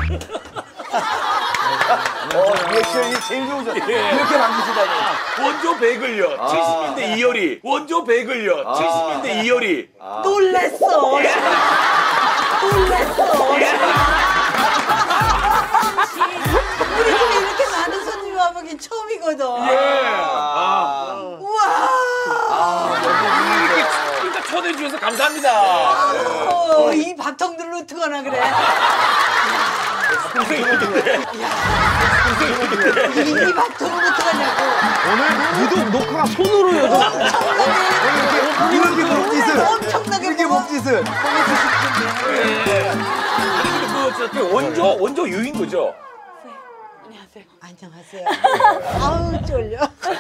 리액션이 제일 좋으죠. 이렇게 만드시다니. 원조 배글려 70인데 이효리. 원조 배글려 70인데 이효리. 놀랬어. 놀랬어. 우리 집에 이렇게 많은 손님이 와보긴 처음이거든. 우와. 그러니까 초대해 주셔서 감사합니다. 이 밥통들로 어떡하나 그래. 이 밥통을 어떡하냐고. 오늘 유독 녹화가 손으로 해서 이렇게 몸짓을. 엄청나게 이렇게 몸짓을. 그 원조 유인 거죠? 안녕하세요. 아우 쫄려.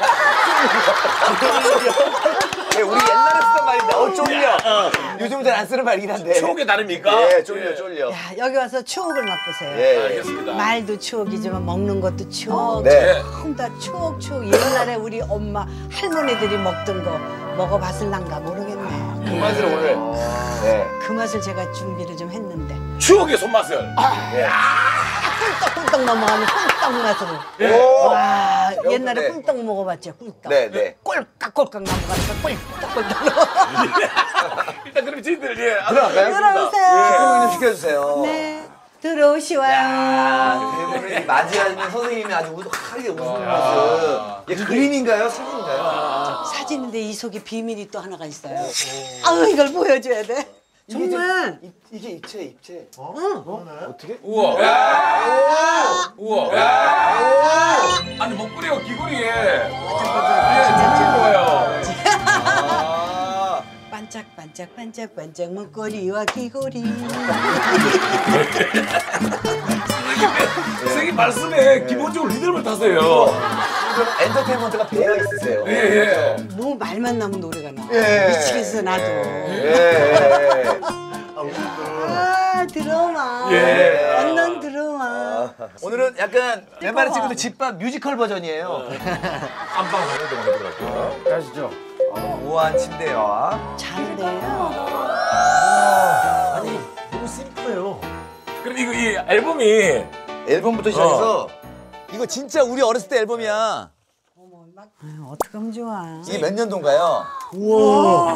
우리 옛날에 쓰던 말인데 쫄려. 요즘 잘 안 쓰는 말이긴 한데. 추억의 다릅니까? 네, 쫄려. 야, 여기 와서 추억을 맛보세요. 네. 알겠습니다. 말도 추억이지만 먹는 것도 추억. 네. 전부 다 추억. 옛날에 우리 엄마 할머니들이 먹던 거 먹어봤을란가 모르겠네. 그 맛을 오늘. 네. 그 맛을 제가 준비를 좀 했는데. 추억의 손맛을. 꿀떡꿀떡 넘어가는 꿀떡 맛으로. 오. 와, 옛날에 네. 꿀떡 먹어봤죠, 꿀떡. 네. 꼴깍꼴깍 넘어가니까 꿀떡꿀떡. 일단 그럼 저희들 들어갈까요? 들어오세요. 식구를 좀 시켜주세요. 네, 들어오시와요. 대본을 맞이하는 선생님이 아주 우뚝하게 웃는 모습. 이게 그림인가요? 사진인가요? 사진인데 이 속에 비밀이 또 하나가 있어요. 아우, 이걸 보여줘야 돼. 정말. 이게 입체. 어떻게? 우와. 우와. 아니 목걸이가 귀걸이에. 좋아요. 반짝반짝 목걸이와 귀걸이. 선생님 말씀에 기본적으로 리듬을 타세요. 좀 엔터테인먼트가 배어 있으세요. 예. 뭐 말만 나면 노래가 나와. 예. 미치겠어 나도. 예. 아 들어와. 예. 얼른 들어와. 오늘은 약간 왼발에 찍어도 집밥 뮤지컬 버전이에요. 안방 가는 동안 해보도록 할게요. 가시죠. 우아한 침대와 잘해요. 아니 너무 심플해요. 그럼 이거 이 앨범이 앨범부터 시작해서 이거 진짜 우리 어렸을 때 앨범이야. 어머 막 어떡하면 좋아. 이게 몇 년도인가요? 우와.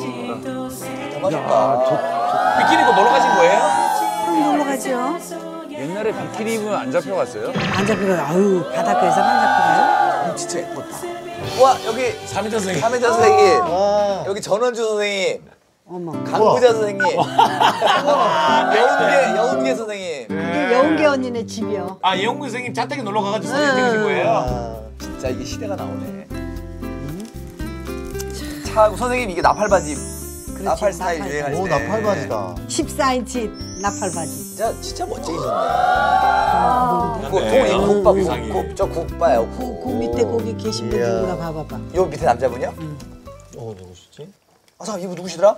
대박이다. 비키니 입고 놀러 가신 거예요? 그럼 놀러 가죠. 옛날에 비키니 입으면 안 잡혀갔어요? 안 잡히고 아유 바닷가에서 안 잡히고요. 진짜 예뻤다. 와 여기 삼인자 선생님. 삼혜자 선생님, 여기 전원주 선생님, 어머. 강부자 선생님, 여운계 선생님. 이게 여운계 언니네 집이요. 아 예용구 선생님 자택에 놀러 가가지고 사진 찍으신 거예요? 진짜 이게 시대가 나오네. 차하고 선생님 이게 나팔바지, 나팔 스타일 나팔. 유행할 때. 오 나팔바지다. 14인치 나팔바지. 진짜 멋지게 아, 입었네. 통이 국밥, 저 국바요. 그 밑에 거기 계신 분 누구나 봐봐봐. 요 밑에 남자분이요? 누구시지? 아 잠깐 이분 누구시더라?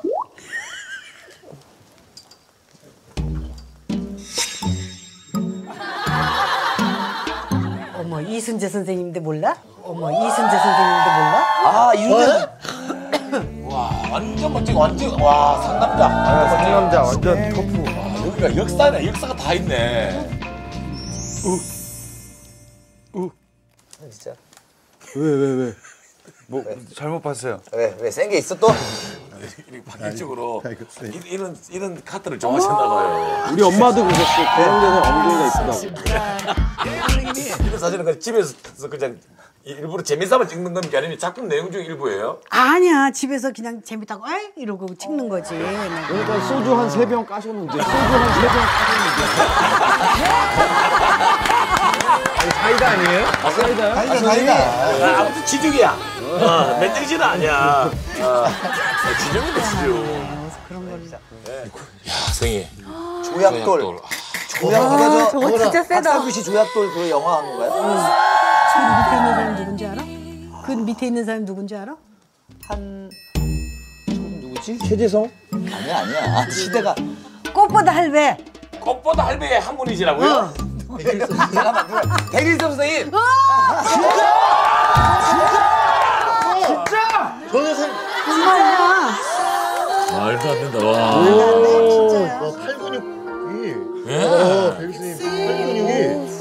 어머 이순재 선생님인데 몰라? 어머 이순재 선생님인데 몰라? 아 이분. 와 완전 멋지고 완전 와 상남자. 아 상남자 완전 터프. 여기가 역사네. 역사가 다 있네. 진짜. 왜? 뭐 잘못 봤어요? 왜 센 게 있어 또? 이렇게 반대쪽으로 이런 카트를 좋아하셨나 봐요. 우리 엄마도 그러셨어. 그런 데는 엉덩이가 이쁘다고. 이런 사진은 그냥 집에서 그냥 일부러 재미삼아 찍는 건 게 아니면 작품 내용 중 일부예요? 아니야 집에서 그냥 재밌다고 에이 이러고 찍는 거지. 그러니까 소주 한 3병 까셨는데. 소주 한 3병 까셨는데. 아니, 사이다 아니에요? 사이다요? 사이다. 아무튼 지중이야. 멧돼지는 아니야. 지중이다 지중. 그런 걸. 야 승희. 조약돌. 아, 저거 진짜 세다. 박상규 씨 조약돌 그 영화 한 건가요? 그 밑에 있는 사람 누군지 알아? 그 밑에 있는 사람 누군지 알아? 누구지? 최재성? 아니야. 시대가. 꽃보다 할배. 꽃보다 할배의 한 분이시라고요? 잠깐만 누가? 대리석 선생님. 정말이야. 말도 안 된다. 와. 네, 진짜요. 팔근육이. 백스님 팔 근육이